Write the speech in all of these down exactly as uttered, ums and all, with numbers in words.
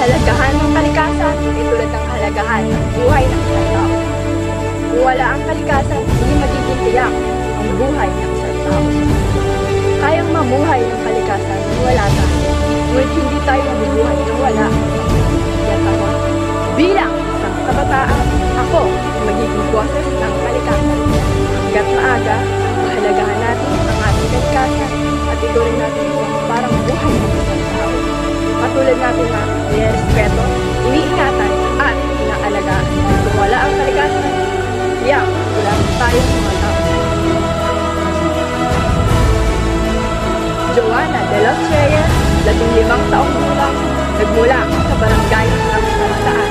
kahalagahan ng kalikasan ay tulad ng kahalagahan ng buhay ng isang tao. Kung wala ang kalikasan, hindi magiging tiyak ang buhay ng isang tao. Kayang mamuhay ng kalikasan kung wala tayo, ngunit hindi tayo mabubuhay nang wala. Yan ako. Bilang isang kabataan, ako ang magiging boses ng kalikasan. Hanggat maaga, pahalagahan natin ang ating kalikasan at ituloy natin ito parang buhay ng isang tao. Katulad natin na nirespeto, iniingatan at inaalagaan. Kung wala ang kalikasan, tiyak, wala tayong mga tao. Joanna de los Reyes, labing limang taong gulang, nagmula sa barangay ng Sarataan.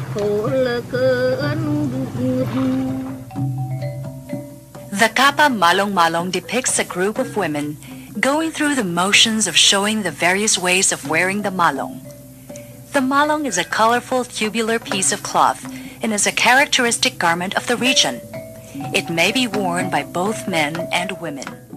The Kapa Malong Malong depicts a group of women going through the motions of showing the various ways of wearing the malong. The malong is a colorful tubular piece of cloth and is a characteristic garment of the region. It may be worn by both men and women.